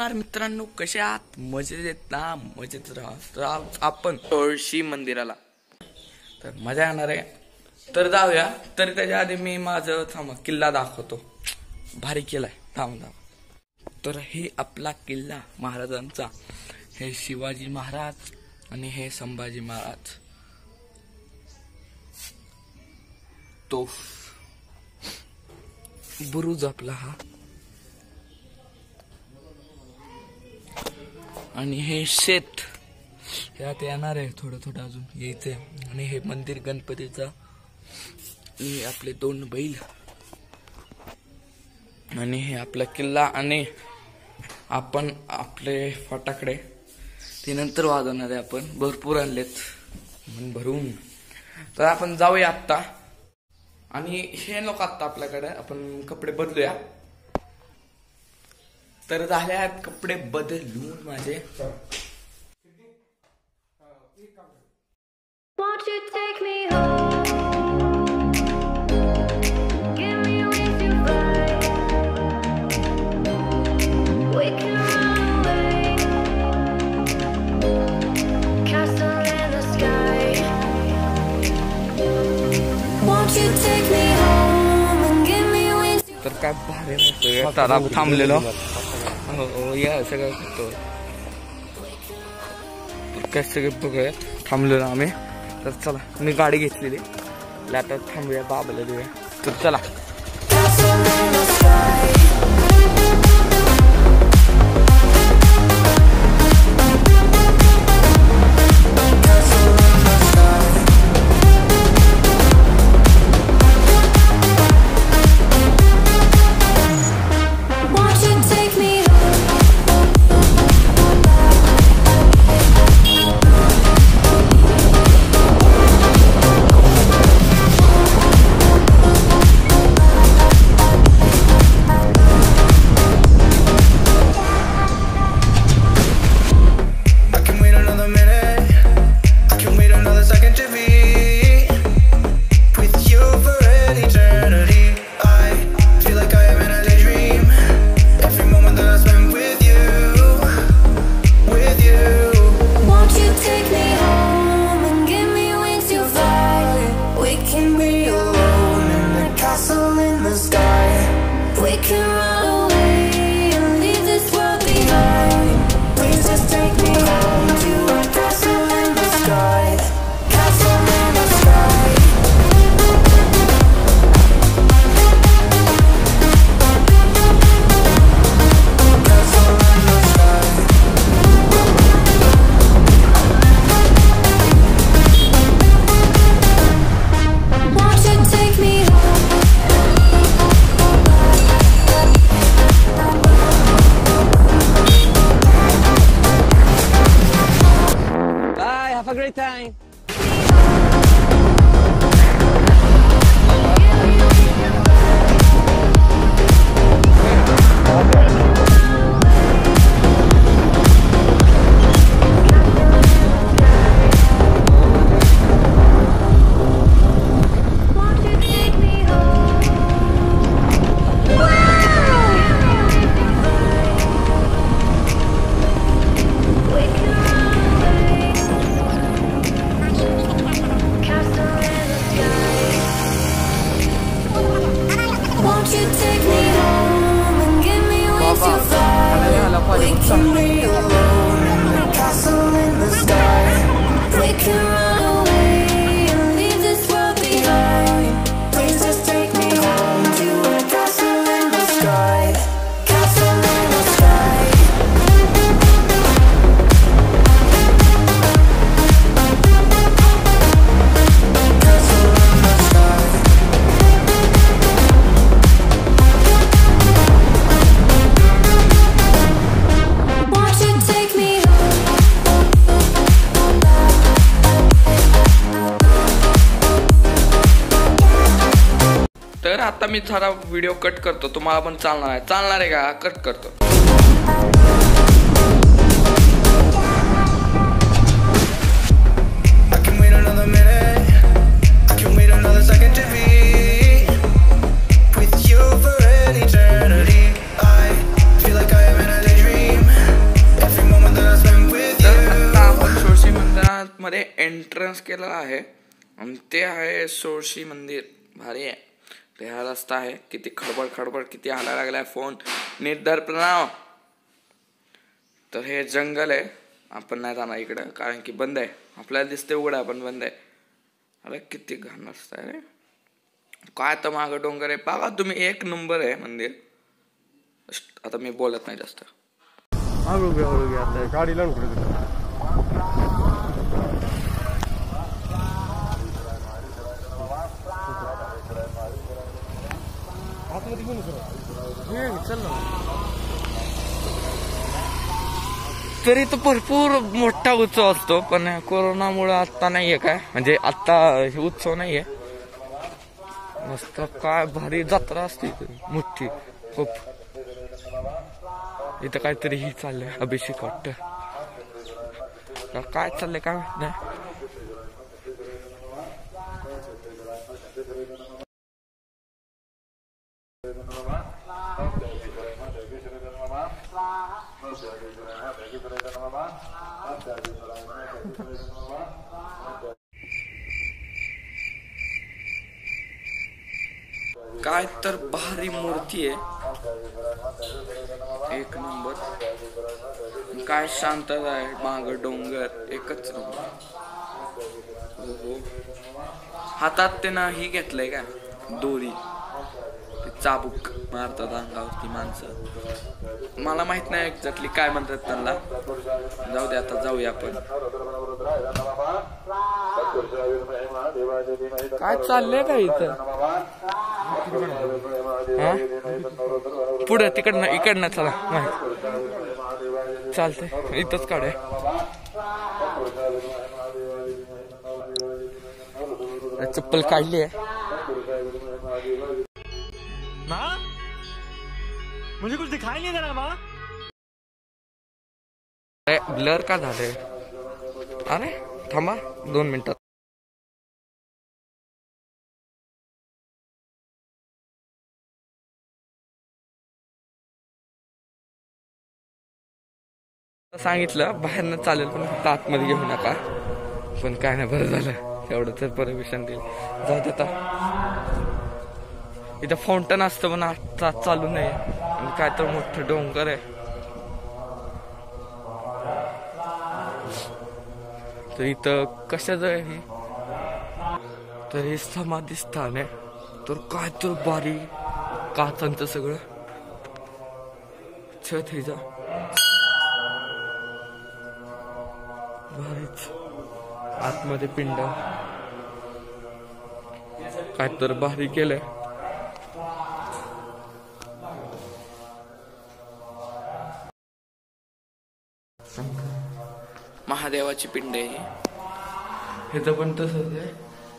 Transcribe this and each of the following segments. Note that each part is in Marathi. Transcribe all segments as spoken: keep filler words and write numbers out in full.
नमस्कार मित्रांनो, कसे आहात? मजेत येत ना? मजेत राहा. तर आज आपण तुळशी मंदिराला तर मजा येणार आहे, तर जाऊया. तर त्याच्या आधी मी माझं थांब किल्ला दाखवतो. भारी केलाय, थांब थांब. तर हे आपला किल्ला महाराजांचा, हे शिवाजी महाराज आणि हे संभाजी महाराज. तो बुरुज आपला हा, आणि हे शेत यात येणार आहे, थोडं थोडं अजून यायचंय. आणि हे मंदिर गणपतीचा, आणि आपले दोन बैल, आणि हे आपला किल्ला. आणि आपण आपले फटाकडे ते नंतर वाजवणार आहे. आपण भरपूर आणलेत मन भरून. तर आपण जाऊया आत्ता, आणि हे नको आत्ता आपल्याकडे, आपण कपडे बदलूया. तर झाले आहेत कपडे बदलून माझे. Won't you take me home? Give me wings to fly. We can run away. Castle in the sky. Won't you take me home and give me wings to fly? तर काय भारी नसतं तारा थांबलेलो. हो या सगळं करतो. काय सगळं बघूया थांबलेलो आम्ही. तर चला, मी गाडी घेतलेली, आता थांबूया, बाबाला देऊया. तर चला. Have a great time. तर आता मी थोडा व्हिडिओ कट करतो. तुम्हाला पण चालणार आहे? चालणार आहे का? कट करतो. With you for an eternity, I feel like I am in a daydream. Maintenance केलेला आहे आणि ते आहे सोळशी मंदिर. भारी आहे. ते हा रस्ता आहे. किती खडबड खडबड किती हालायला लागलाय फोन. नीट धर प्रणव. तर हे जंगल आहे. आपण नाही जाणार इकडं कारण की बंद आहे. आपल्याला दिसते उघडा पण बंद आहे. अरे किती घाण रस्ता आहे रे. काय तर मागं डोंगर आहे बघा तुम्ही. एक नंबर आहे मंदिर. आता मी बोलत नाही जास्त. हळू घ्या हळू घ्या आता गाडी लावून कुठे आतमध्ये घेऊन सर चल ना. तरी तर भरपूर मोठा उत्सव असतो पण कोरोनामुळे आता नाहीये. काय म्हणजे आता हे उत्सव नाहीये. मस्त काय भारी जत्रा असते मोठी खूप. इथं काहीतरी ही चाललंय अभिषेक वाटत. काय चाललंय काय माहित नाही. काय तर भारी मूर्ती आहे. एक नंबर. काय शांतता आहे. माग डोंगर एकच नंबर. हातात ते ना ही घेतलंय का दोरी. ते चाबूक मारतात अंगावरती माणसं. मला माहित नाही एक्झॅक्टली काय म्हणतात त्यांना. जाऊ दे आता जाऊया आपण. काय चाललंय का इथं. पुढे तिकडनं इकडनं चला माहित चालतंय. इथंच काढूया. चप्पल काढली आहे. मुझे कुछ दिखाई नहीं दे रहा माँ. अरे ब्लर का झालंय. अरे थांबा दोन मिनिटात. सांगितलं बाहेरनं चालेल पण फक्त आतमध्ये घेऊ नका. पण काय नाही बरं झालं एवढं तर परमिशन दिली. जाऊ देता. इथं फाउंटन असतं पण आता चालू नाही. आणि काय तर मोठं डोंगर आहे. तर इथं कशाचं आहे तर हे समाधी स्थान आहे. तर काय तर बारी काचांचं सगळं छत हे जा भारीच. आतमध्ये पिंड काय तर भारी केलंय. महादेवाची पिंड आहे. हे तर पण तसंच आहे.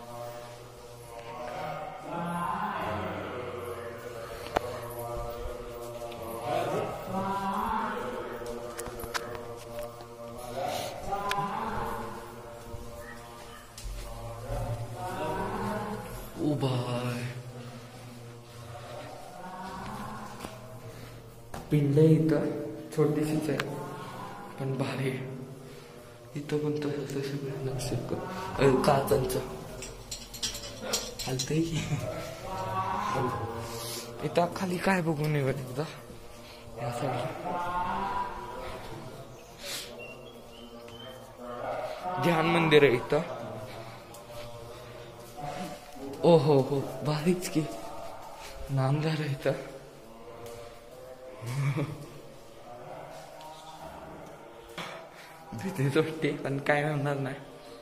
उभा पिंड इथं छोटीशीच आहे पण भारी. इथं पण तसं सगळं नक्षत्र काचांचं चालतंय की. इथं खाली काय बघून येऊ एकदा. या साईडला ध्यान मंदिर आहे इथं. ओ हो हो भारीच की. नामदार आहे इथं. भीती वाटते पण काय होणार नाही.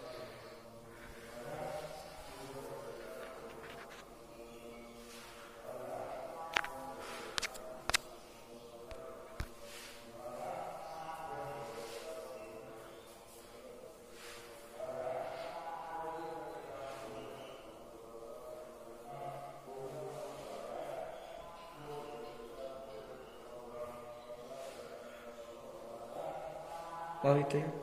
इथे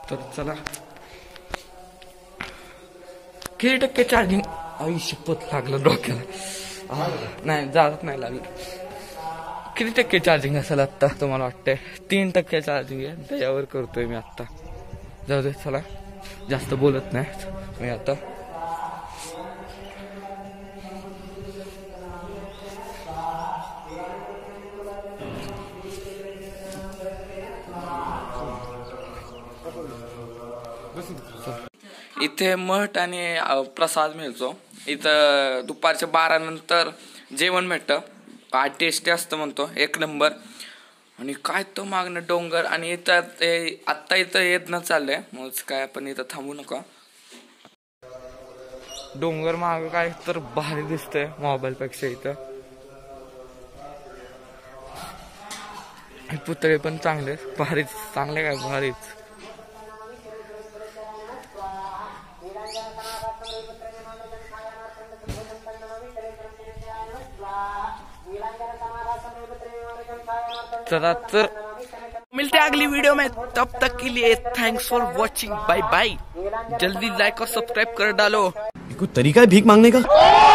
तर चला किती टक्के चार्जिंग आई शपथ लागलं डोक्याला आ, नाही जात नाही लागलं किती टक्के चार्जिंग असेल आत्ता तुम्हाला वाटतंय तीन टक्के चार्जिंग आहे त्याच्यावर करतोय मी आत्ता जाऊ दे चला जास्त बोलत नाही मी आता इथे मठ आणि अ, प्रसाद मिळतो इथं दुपारच्या बारा नंतर जेवण भेटतं काय टेस्टी असतं म्हणतो एक नंबर आणि काय तो मागणं डोंगर आणि इथं ते आत्ता इथं येत न चाललंय मग काय आपण इथं थांबू नका डोंगर माग काय तर भारी दिसतंय मोबाईल पेक्षा इथं पुतळे पण चांगले भारीच चांगले काय भारीच चला तर मिलते अगली वीडियो में तब तक के लिए thanks for watching bye bye जल्दी लाइक और सब्सक्राइब कर डालो कोई तरीका है भीख मांगने का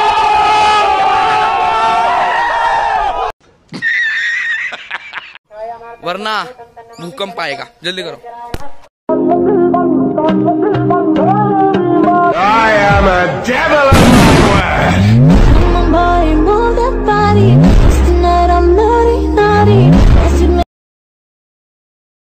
वरना भूकंप आएगा जल्दी करो I am a devil.